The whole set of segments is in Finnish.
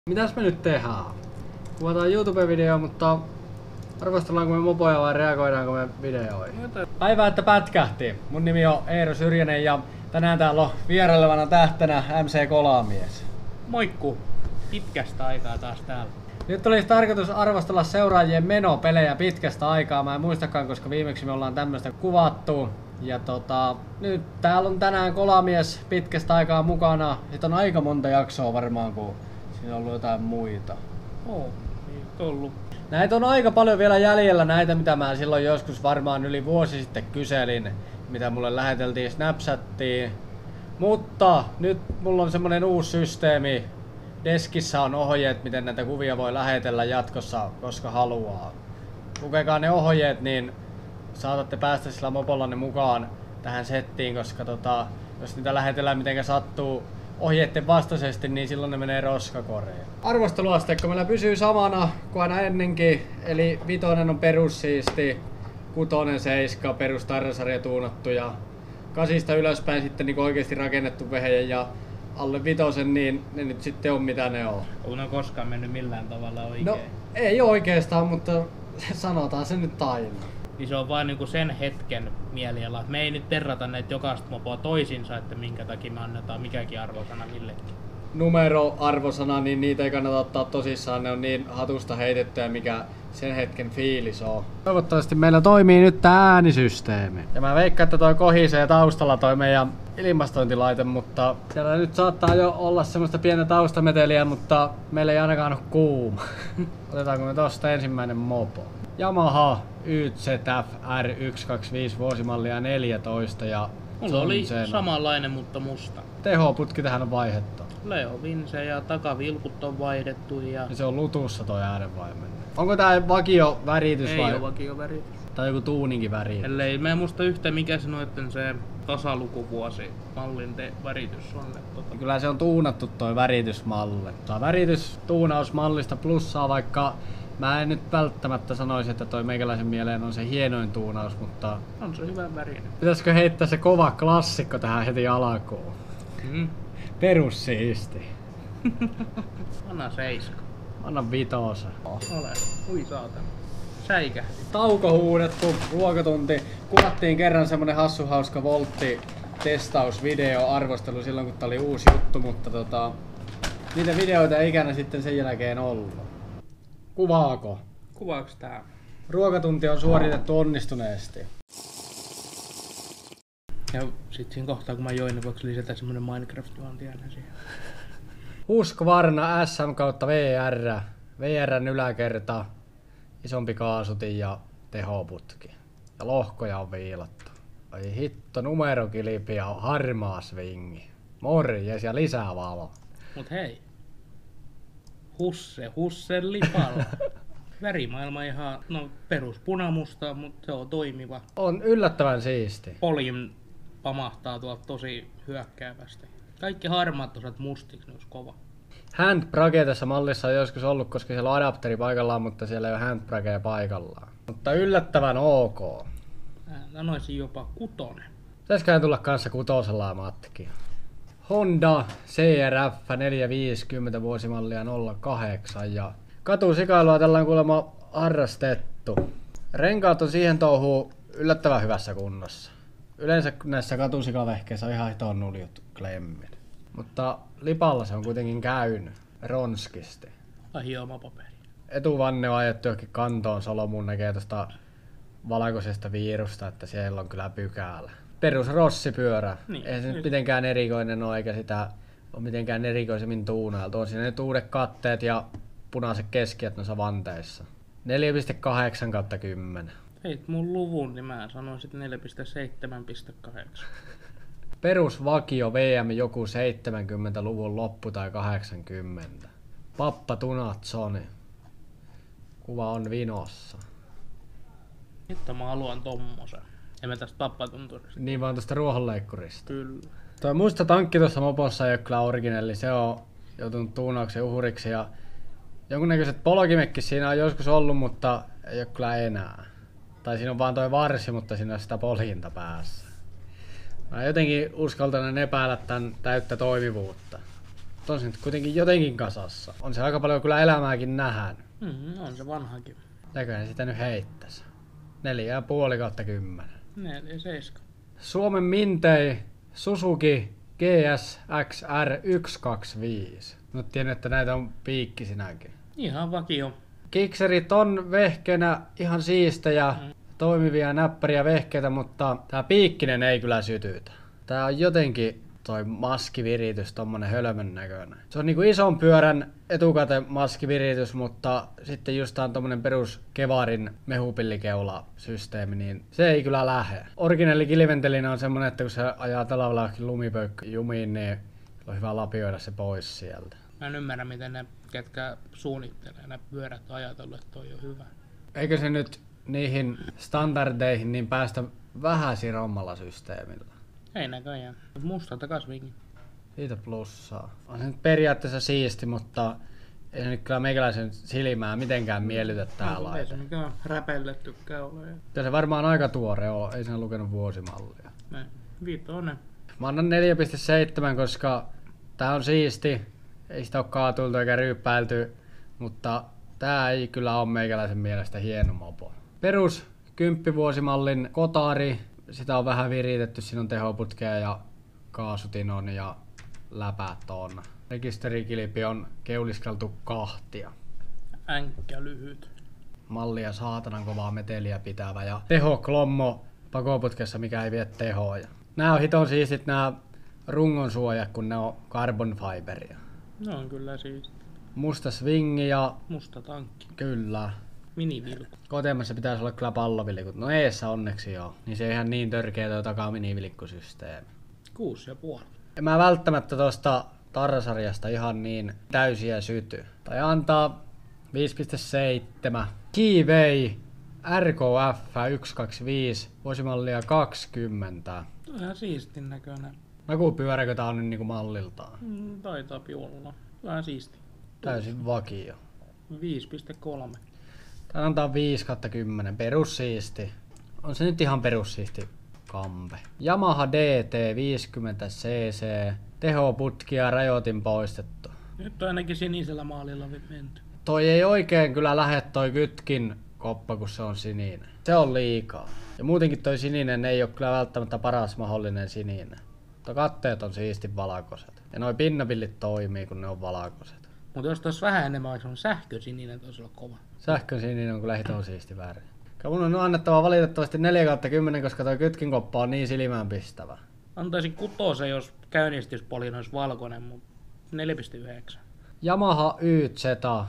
Mitäs me nyt tehdään? Kuvataan YouTube-video, mutta arvostellaanko me mopoja vai reagoidaanko me videoihin? Päivää, että pätkähti. Mun nimi on Eero Syrjänen ja tänään täällä on vierailevana tähtenä MC Kolamies. Moikku! Pitkästä aikaa taas täällä. Nyt olisi tarkoitus arvostella seuraajien menopelejä pitkästä aikaa. Mä en muistakaan, koska viimeksi me ollaan tämmöstä kuvattu. Ja nyt täällä on tänään Kolamies pitkästä aikaa mukana. Sitten on aika monta jaksoa varmaan, kun siinä on ollut jotain muita. Ei ollut. Näitä on aika paljon vielä jäljellä, näitä mitä mä silloin joskus varmaan yli vuosi sitten kyselin, mitä mulle läheteltiin Snapchattiin. Mutta nyt mulla on semmonen uusi systeemi. Deskissä on ohjeet, miten näitä kuvia voi lähetellä jatkossa, koska haluaa. Lukekaa ne ohjeet, niin saatatte päästä sillä mopollanne mukaan tähän settiin, koska jos niitä lähetellään mitenkä sattuu ohjeiden vastaisesti, niin silloin ne menee roskakoreen. Arvosteluasteikko meillä pysyy samana kuin aina ennenkin, eli 5 on perussiisti, 6 7 perus tarrasarja tuunattu ja 8 ylöspäin sitten niin oikeasti rakennettu vehje ja alle 5 niin ne nyt sitten on mitä ne on. Onko ne koskaan mennyt millään tavalla oikein? No ei oikeastaan, mutta sanotaan se nyt aina. Niin se on vain niinku sen hetken mieliala. Me ei nyt verrata näitä jokaista mopoa toisinsa, että minkä takia me annetaan mikäkin arvosana millekin. Numeroarvosana, niin niitä ei kannata ottaa tosissaan, ne on niin hatusta heitettyä, mikä sen hetken fiilis on. Toivottavasti meillä toimii nyt tää äänisysteemi. Ja mä veikkaan, että toi kohisee taustalla toi meidän ilmastointilaite, mutta siellä nyt saattaa jo olla semmoista pientä taustameteliä, mutta meillä ei ainakaan ole kuuma. Otetaanko me tosta ensimmäinen mopo? Yamaha YZF R125 vuosimallia 14 ja mulla oli samanlainen, mutta musta. Tehoputki tähän on vaihdettu. Leo Vince ja takavilkut on vaihdettu ja se on lutussa toi äänenvaimen. Onko tää vakio väritys ei vai? Ei oo vakio väritys. Tai joku tuuninkin väritys? Ellei mä en muista yhtä mikä se noitten se tasalukuvuosi mallin väritys on. Kyllä se on tuunattu toi väritysmalli. Tää väritystuunausmallista plussaa, vaikka mä en nyt välttämättä sanoisi, että toi meikäläisen mieleen on se hienoin tuunaus, mutta on se hyvä värinen. Pitäisikö heittää se kova klassikko tähän heti alkuun? Perussiisti. Anna 7. Anna 5. Ole. Ui saatana. Säikähti. Tauko huudettu, ruokatunti. Kuvattiin kerran semmonen hassu hauska voltti testausvideo arvostelu silloin kun tää oli uusi juttu, mutta niitä videoita ei ikänä sitten sen jälkeen ollut. Kuvaako? Kuvaaks tää? Ruokatunti on suoritettu onnistuneesti. Ja sit siinä kohtaa kun mä join, niin voiko lisätä semmonen Minecraft-juonti aina siihen? Husqvarna SM kautta VR. VR:n yläkerta, isompi kaasutin ja tehoputki. Ja lohkoja on viilattu. Ai hitto, numerokilpi ja harmaa swingi. Morjes ja lisää valo. Mut hei. Hussen lipalla. Värimaailma ihan, perus punamusta, mutta se on toimiva. On yllättävän siisti. Poljin pamahtaa tuolta tosi hyökkäävästi. Kaikki harmaat osat mustiksi, ne olisi kova. Handbrake tässä mallissa on joskus ollut, koska siellä on adapteri paikallaan, mutta siellä ei ole handbrakea paikallaan. Mutta yllättävän ok. Sanoisin jopa 6. Pitäisiköhän tulla kanssa 6 matkia. Honda CRF 450 vuosimallia 08 ja katusikailua tällä on kuulemma harrastettu. Renkaat on siihen touhuun yllättävän hyvässä kunnossa. Yleensä näissä katusikavehkeissä on ihan hiton nuljut klemmin. Mutta lipalla se on kuitenkin käynyt ronskisti. Hioma paperi. Etuvanne on ajettu johonkin kantoon, Solomuun näkee tosta valkoisesta viirusta, että siellä on kyllä pykälä. Perus rossipyörä. Niin, ei se nyt mitenkään erikoinen ole, eikä sitä ole mitenkään erikoisemmin tuunailtu. On siinä nyt uudet katteet ja punaiset keskiät noissa vanteissa. 4,8/10. Heit mun luvun, niin mä sanoisin 4,7,8. Perusvakio VM joku 70-luvun loppu tai 80. Pappa Tunatsoni. Kuva on vinossa. Hitto mä haluan tommosen. En mä tästä pappatunturista. Niin vaan tosta ruohonleikkurista. Kyllä. Tuo musta tankki tuossa mopossa ei ole kyllä originelli. Se on joutunut tuunauksen uhriksi ja jonkunnäköiset polkimekki siinä on joskus ollut, mutta ei ole kyllä enää. Tai siinä on vaan toi varsi, mutta siinä on sitä poljinta päässä. Mä jotenkin uskaltanen epäillä tän täyttä toimivuutta. On se nyt kuitenkin jotenkin kasassa. On se aika paljon kyllä elämääkin nähään. On se vanhakin. Näköhän sitä nyt heittäisi. 4,5/10. 4,7. Suomen Mintei Suzuki GSX-R 125. No tiedän, että näitä on piikkisinäkin. Ihan vakio. Kikserit on vehkenä ihan siistejä, toimivia näppäriä vehkeitä, mutta tää piikkinen ei kyllä sytytä. Tää on jotenkin toi maskiviritys tommonen hölmön näköinen. Se on niinku ison pyörän etukate maskiviritys, mutta sitten just tää on tommonen perus Kevarin mehupillikeula-systeemi, niin se ei kyllä lähe. Originelli kilventelinen on semmonen, että kun se ajaa talvella lumipöykky jumiin, niin on hyvä lapioida se pois sieltä. Mä en ymmärrä, miten ne, ketkä suunnittelee ne pyörät, ajatellut, että toi on hyvä. Eikö se nyt niihin standardeihin niin päästä vähän sirommalla systeemillä? Ei näköjään. Musta takasvinkin. Siitä plussaa. On se nyt periaatteessa siisti, mutta ei se nyt kyllä meikäläisen silmää mitenkään miellytä tää Ei laite. se mikään räpellettykään ole. Ja se varmaan aika tuore on, ei sen lukenut vuosimallia. Näin. 5. Mä annan 4,7, koska tää on siisti. Ei sitä oo kaatultu eikä ryyppäilty, mutta tää ei kyllä ole meikäläisen mielestä hieno mopo. Perus 10-vuosimallin Kotari. Sitä on vähän viritetty, siinä on tehoputkea ja kaasutinon ja läpät on. Rekisterikilpi on keuliskeltu kahtia. Änkkä lyhyt. Mallia saatanan kovaa meteliä pitävä ja tehoklommo pakoputkessa, mikä ei vie tehoja. Nää on hiton siistit nää rungon suojat, kun ne on carbon fiberia. No on kyllä siisti. Musta swingi ja Musta tankki. kyllä. Minivilkku. Koteemassa pitäisi olla kyllä pallovilikut. No eessä onneksi joo. Niin se ei ihan niin törkeä toi takaa minivilikkusysteemi. 6,5. En mä välttämättä tosta tarrasarjasta ihan niin täysiä syty. Tai antaa 5,7. Keyway RKF 125 vuosimallia 20. Tuo on ihan siistin näköinen. Nakupyöräkö tää on nyt niinku malliltaan? Taitaa olla. Vähän siisti. Täysin vakio. 5,3. Tää antaa 5/10. Perussiisti. On se nyt ihan perussiisti kampe. Yamaha DT 50cc. Tehoputki ja rajoitin poistettu. Nyt on ainakin sinisellä maalilla menty. Toi ei oikein kyllä lähde toi kytkin koppa, kun se on sininen. Se on liikaa. Ja muutenkin toi sininen ei oo kyllä välttämättä paras mahdollinen sininen. Mutta katteet on siisti valkoiset. Ja noi pinnapillit toimii, kun ne on valkoiset. Mutta jos tuossa vähän enemmän olisi on sähkösininen, toisi olla kova. Sähkön sininen on kyllä hiton siisti väri. Mun on annettava valitettavasti 4/10, koska toi kytkin koppa on niin silmäänpistävä. Antaisin 6, jos käynnistyspolin olisi valkoinen, mutta 4,9. Yamaha YZ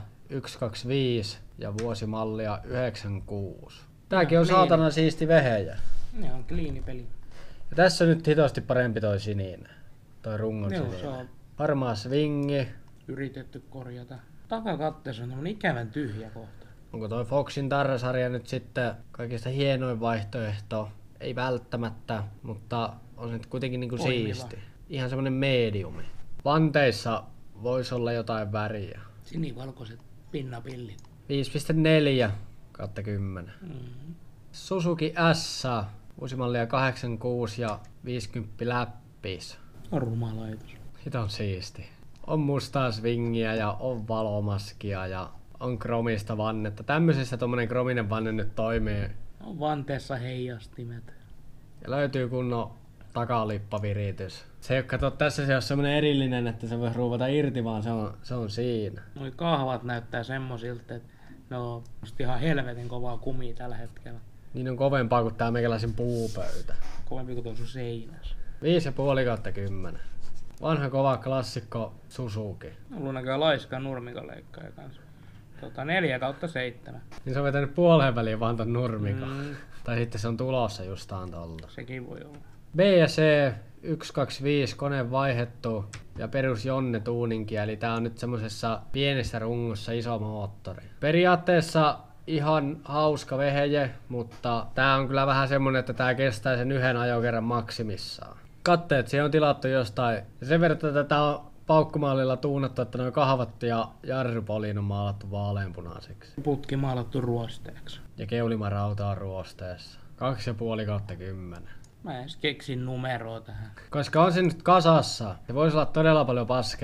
125 ja vuosimallia 96. Tääkin on saatana siisti vehejä. Ne on kliinipeli. Ja tässä on nyt hitosti parempi toi sininen. Toi rungon Joo, se sininen. on Harmaa swingi. yritetty korjata. Takakatteessa on tämmönen ikävän tyhjä kohta. Onko toi Foxin tarrasarja nyt sitten kaikista hienoin vaihtoehto? Ei välttämättä, mutta on se nyt kuitenkin niinku Toimiva. siisti. Ihan semmonen mediumi. Vanteissa voisi olla jotain väriä. Sinivalkoiset pinnapillit. 5,4/10. Mm. Suzuki S, vuosimallia 86 ja 50 läppis. On ruma laitos. Hiton siisti. On mustaa swingiä ja on valomaskia ja on kromista vannetta. Tämmöisessä tommonen krominen vanne nyt toimii. On vanteessa heijastimet. Ja löytyy kunnon takalippaviritys. Se ei oo, kato, tässä se on semmonen erillinen, että se voi ruuvata irti, vaan se on siinä. Noi kahvat näyttää semmosilta, että ne on ihan helvetin kovaa kumia tällä hetkellä. Niin on kovempaa kuin tää meikäläisen puupöytä. Kovempi kuin tuon sun seinässä. 5,5/10. Vanha kova klassikko Suzuki. On ollut näköjään laiska nurmikoleikkaaja kanssa. 4/7. Niin se on vetänyt puoleen väliin vaan ton nurmikon. Tai sitten se on tulossa justaan tolta. Sekin voi olla. BSE 125 kone vaihettu ja perus Jonne tuuninki, eli tää on nyt semmosessa pienessä rungossa iso moottori. Periaatteessa ihan hauska veheje, mutta tää on kyllä vähän semmonen, että tää kestää sen yhden ajokerran maksimissaan. Katteet siihen on tilattu jostain. Ja sen verran, että tätä on paukkumaalilla tuunattu, että noin kahvat ja jarrupoliin on maalattu vaaleanpunaiseksi. Putki maalattu ruosteeksi. Ja keulimarauta on ruosteessa. 2,5/10. Mä en edes keksin numeroa tähän. Koska on se nyt kasassa, se voisi olla todella paljon paskempi.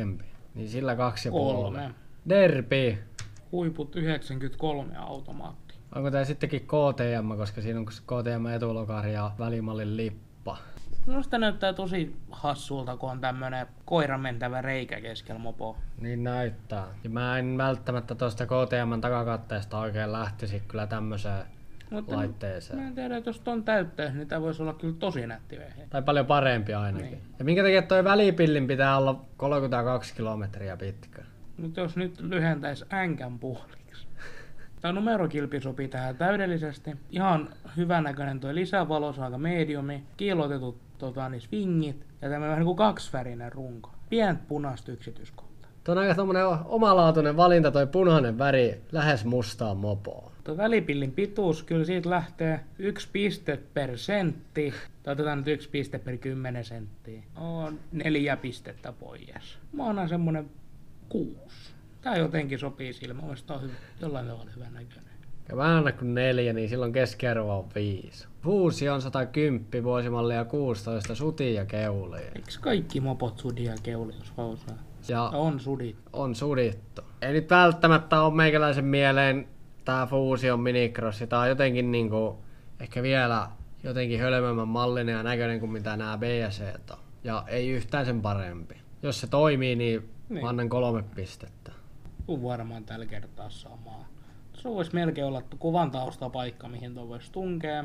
Niin sillä 2,5. 3. Derpi. Huiput 93 automaatti. Onko tää sittenkin KTM, koska siinä on KTM etulokari ja välimallin lippa. Minusta näyttää tosi hassulta, kun on tämmönen koiran mentävä reikä keskellä mopoa. Niin näyttää. Ja mä en välttämättä tosta KTM:n takakatteesta oikein lähtisi kyllä tämmöiseen laitteeseen. Mä en tiedä, että jos ton täyttäisi, niin tää voisi olla kyllä tosi nätti vehje. Tai paljon parempi ainakin. Niin. Ja minkä takia toi välipillin pitää olla 32 kilometriä pitkä? Mutta jos nyt lyhentäisi änkän puoliksi. Tää numerokilpi sopii tähän täydellisesti. Ihan hyvänäköinen toi lisävalo, se on aika mediumi. Kiilotetut swingit ja tämmönen vähän niinku kaksivärinen runko. Pientä punaista yksityiskohtaa. Tuo on aika tommonen omalaatuinen valinta toi punainen väri lähes mustaan mopoon. Tuo välipillin pituus, kyllä siitä lähtee 1 piste per sentti. Tai otetaan nyt 1 piste per 10 senttiä. On 4 pistettä pois. Mä annan semmonen 6. Tää jotenkin sopii silmään. Mielestäni on jollain tavalla hyvän näköinen. Ja vähän kuin 4, niin silloin keskiarvo on 5. Fuusio on 110 vuosimallia 16 suti ja keuli. Eikö kaikki mopot sudia keuli, jos osaa? Ja On sudit. on sudittu. Ei nyt välttämättä ole meikäläisen mieleen tää Fusion Minicross. Tää on jotenkin niinku ehkä vielä jotenkin hölmömmän mallinen ja näköinen kuin mitä nämä BSE:t on. Ja ei yhtään sen parempi. Jos se toimii, niin mä annan 3 pistettä. Tuu varmaan tällä kertaa samaa. Se voisi melkein olla kuvan taustapaikka, mihin tuo voisi tunkea.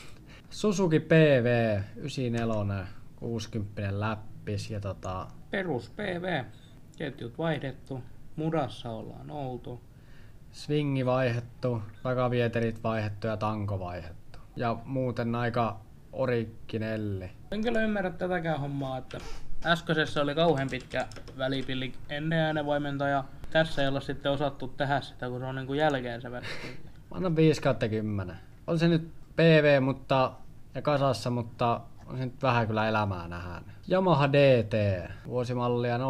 Suzuki PV 94 60 läppis ja Perus PV. Ketjut vaihdettu. Mudassa ollaan oltu. swingi vaihdettu, takavieterit vaihdettu ja tanko vaihdettu. Ja muuten aika originelli. En kyllä ymmärrä tätäkään hommaa, että äskeisessä oli kauhean pitkä välipilli ennen äänenvaimentaja. Tässä ei olla sitten osattu tehdä sitä, kun se on niin kuin jälkeen se välipilli. Mä annan 5/10. On se nyt PV ja kasassa, mutta on se nyt vähän kyllä elämää nähdään. Yamaha DT, vuosimallia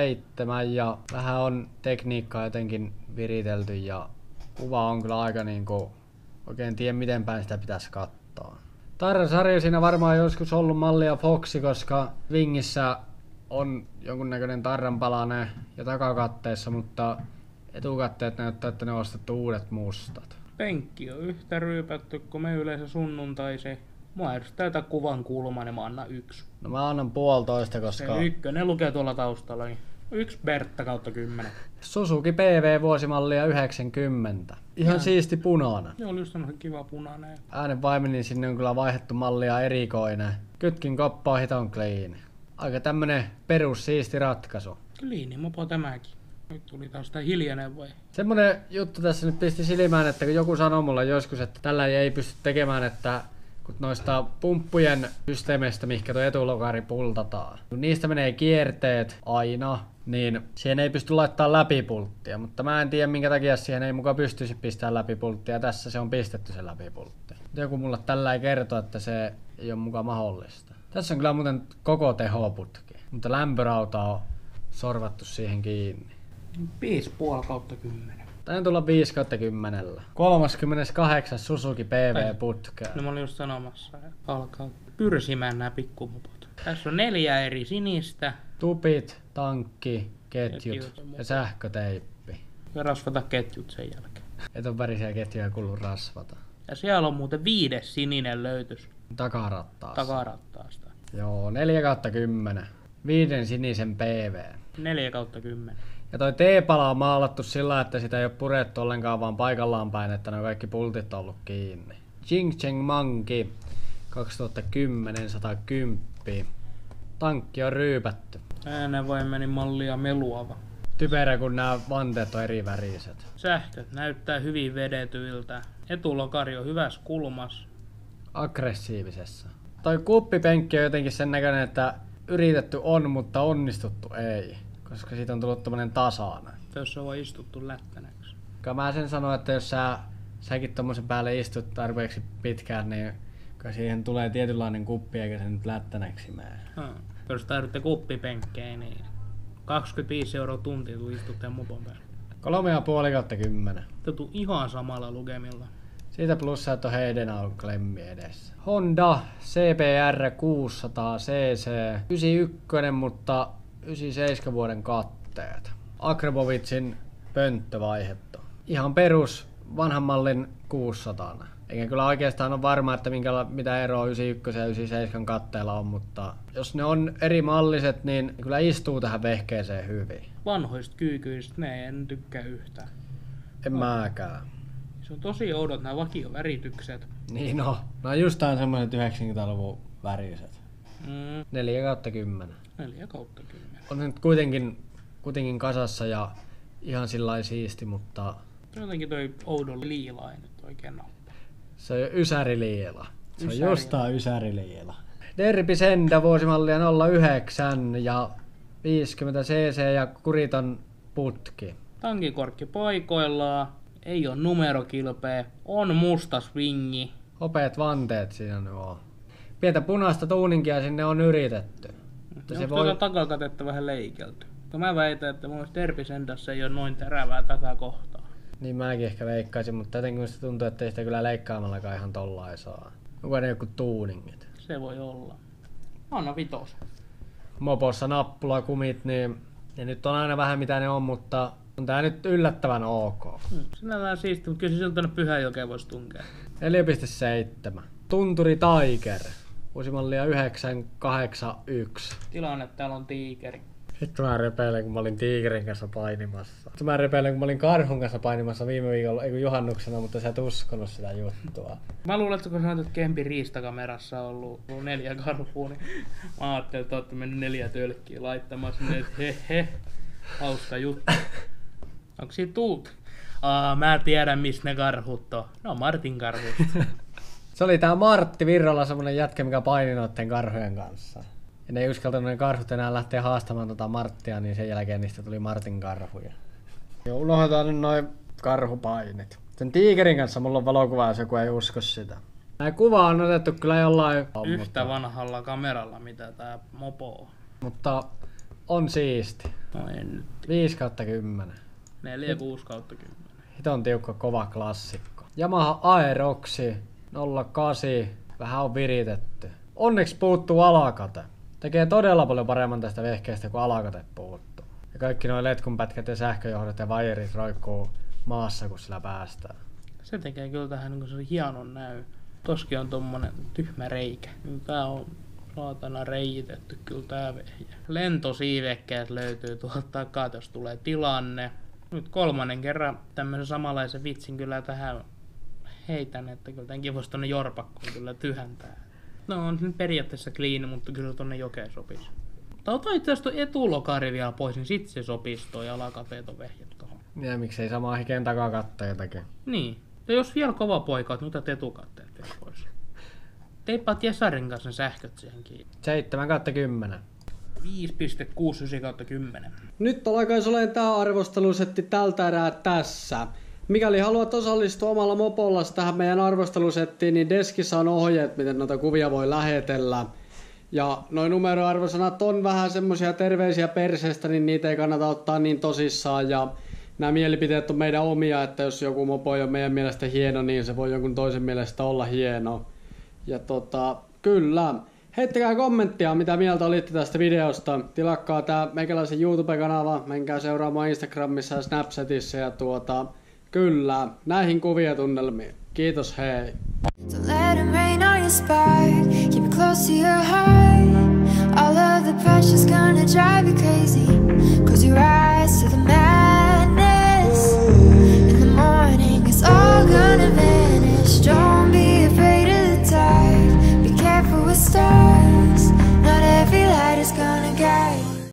07 ja vähän on tekniikkaa jotenkin viritelty ja kuva on kyllä aika niinku, oikein tiedä miten päin sitä pitäisi katsoa. Tarrasarja siinä varmaan joskus ollut mallia Foxi, koska Wingissä on jonkunnäköinen tarranpalanen ja takakatteessa, mutta etukatteet näyttää, että ne on ostettu uudet mustat. Penkki on yhtä ryypätty kuin me yleensä sunnuntaisi. Mua ei täytä kuvan kulma, niin mä annan 1. No mä annan 1,5, koska Se 1 lukee tuolla taustalla. Niin 1 Bertta kautta 10. Suzuki PV vuosimallia 90. Ihan siisti punainen. Joo, oli just semmoinen kiva punainen. Äänenvaimenin sinne on kyllä vaihdettu mallia erikoinen. Kytkin koppa on hiton clean. Aika tämmönen perus siisti ratkaisu. Kliini mopo tämäkin. Nyt tuli taas sitä hiljainen vai? Semmonen juttu tässä nyt pisti silmään, että kun joku sanoi mulle joskus, että tällä ei pysty tekemään, että kun noista pumppujen systeemeistä, mihinkä tuo etulokari pultataan, kun niistä menee kierteet aina, niin siihen ei pysty laittamaan läpipulttia, mutta mä en tiedä minkä takia siihen ei muka pystyisi pistämään läpipulttia, tässä se on pistetty se läpipultti. Joku mulle tällä ei kerto, että se ei ole muka mahdollista. Tässä on kyllä muuten koko tehoputki, mutta lämpörauta on sorvattu siihen kiinni. 5,5 kautta 10. Taidan tulla 5/10. 38 Suzuki PV putkea. No mä olin just sanomassa, että alkaa pyrsimään nämä pikkumopot. Tässä on 4 eri sinistä. Tupit, tankki, ketjut Ketjut. ja sähköteippi. Ja rasvata ketjut sen jälkeen. Et on värisiä ketjuja kuulu rasvata. Ja siellä on muuten 5 sininen löytys Takarattaassa. takarattaasta. Joo, 4/10. 5 sinisen PV. 4 kautta 10. Ja toi T-pala on maalattu sillä, että sitä ei ole purettu ollenkaan vaan paikallaan päin, että ne on kaikki pultit ollut kiinni. Jing Cheng Monkey 2010 110. Tankki on ryypätty. Äänenvaimenin mallia meluava. Typerä kun nämä vanteet on eri väriset. Sähköt näyttää hyvin vedetyiltä. Etulokari on hyvässä kulmas. Aggressiivisessa. Toi kuppipenkki on jotenkin sen näköinen, että yritetty on, mutta onnistuttu ei. Koska siitä on tullut tämmönen tasainen. Tässä on vaan istuttu lättänäksi. Mä sen sanon, että jos säkin tommosen päälle istut tarpeeksi pitkään, niin siihen tulee tietynlainen kuppi eikä se nyt lättänäksi mene. Jos tarvitte kuppipenkkejä, niin 25 € tuntia tuli istutteen mopon päälle. 3,5/10. Tutu ihan samalla lukemilla. Siitä plussa, että on Heidenau klemmi edessä. Honda CBR 600 cc 91, mutta 97 vuoden katto. katteet. Akramovitsin pönttövaihetta. Ihan perus vanhan mallin 600. Eikä kyllä oikeastaan ole varma, että mitä eroa 91 ja 97 katteella on, mutta jos ne on eri malliset, niin kyllä istuu tähän vehkeeseen hyvin. Vanhoista kyykyistä ne en tykkää yhtään. En mäkään. Se on tosi oudot nämä vakioväritykset. Niin no just tää on semmoiset 90-luvun väriset. 4/10. 4/10. On nyt kuitenkin kasassa ja ihan sillain siisti, mutta... Jotenkin toi oudon liila ei nyt oikein ole. Se on ysäriliila. Se on jostain ysäriliila. Derby Senda vuosimallia 09 ja 50 cc ja kuriton putki. Tankikorkki paikoillaan, ei ole numerokilpeä, on musta swingi. Hopeat vanteet siinä nyt on. Pientä punaista tuuninkia sinne on yritetty. Onko tuota takakatetta vähän leikelty? Mä väitän, että mun mielestä Derby Sendassa ei ole noin terävää tätä kohtaa. Niin mäkin ehkä veikkaisin, mutta jotenkin musta tuntuu, että ei sitä kyllä leikkaamallakaan ihan tollain saa. Onko ne joku tuuningit? Se voi olla. Anna 5. Mopossa nappulakumit, niin ja nyt on aina vähän mitä ne on, mutta on tää nyt yllättävän ok. Sinällään siisti, mutta kyllä se siltä tuonne Pyhäjokeen voisi tunkea. 4,7. Tunturi Tiger. Uusimallia 981. Tilanne, täällä on tiikeri. Hitto mä repeilen, kun mä olin tiikerin kanssa painimassa. Hitto mä repeilen, kun mä olin karhun kanssa painimassa viime viikolla, ei kun juhannuksena, mutta sä et uskonut sitä juttua. Mä luulen, että kun sanoit, että Kempin riistakamerassa on ollut 4 karhua, niin mä ajattelin, että olette mennyt 4 tölkkiä laittamaan sinne, että he, hauska juttu. Onko siitä tuut? Mä tiedän, missä ne karhut on. No, Martin karhut. Se oli tää Martti Virralla semmonen jätkä, mikä paini noitten karhujen kanssa. Ja ne ei uskaltanut ne karhut enää lähteä haastamaan tota Marttia, niin sen jälkeen niistä tuli Martin karhuja. Joo, unohdetaan nyt noin karhupainit. Sen tiikerin kanssa mulla on valokuva, jos joku ei usko sitä. Nää kuva on otettu kyllä jollain... Yhtä vanhalla kameralla, mitä tää mopo on. Mutta on siisti. No en nyt. 5/10. 4/6/10. Hiton tiukka kova klassikko. Yamaha Aeroxi 08. Vähän on viritetty. Onneksi puuttuu alakate. Tekee todella paljon paremman tästä vehkeestä, kun alakate puuttuu. Ja kaikki nuo letkunpätkät ja sähköjohdot ja vajerit roikkuu maassa, kun sillä päästään. Se tekee kyllä tähän niin se hienon näy. Toskin on tommonen tyhmä reikä. Tää on saatana reijitetty kyllä tää vehjä. Lentosiivekkeet löytyy tuolta takaa, jos tulee tilanne. Nyt 3. kerran tämmöisen samanlaisen vitsin kyllä tähän heitän, että kyllä tämänkin voisi tonne jorpakkoon kyllä tyhäntää. No on nyt periaatteessa clean, mutta kyllä tonne jokeen sopisi. Tai ota itse asiassa toi etulokari vielä pois, niin sit se sopisi toi alakateeton vehjät tohon. Ja miksei samaa hikeen takakatteitakin. Niin. Ja jos vielä kova poika, että mitä etukatteet vielä pois. Teippaat Jesarin kanssa ne sähköt siihen kiinni. 7/10. 5,69/10. Nyt alkaisi olemaan tää arvostelusetti tältä erää tässä. Mikäli haluat osallistua omalla mopolla tähän meidän arvostelusettiin, niin deskissä on ohjeet, miten noita kuvia voi lähetellä. Ja noin numeroarvosanat on vähän semmosia terveisiä perseestä, niin niitä ei kannata ottaa niin tosissaan. Ja nämä mielipiteet on meidän omia, että jos joku mopo ei ole meidän mielestä hieno, niin se voi jonkun toisen mielestä olla hieno. Ja kyllä. Heittäkää kommenttia, mitä mieltä olitte tästä videosta. Tilakkaa tää meikäläisen YouTube-kanava. Menkää seuraamaan Instagramissa ja Snapchatissa ja kyllä, näihin kuvia-tunnelmiin. Kiitos, hei! Don't let it rain on your spark. Keep it close to your heart. All of the pressure's gonna drive you crazy. 'Cause you're right.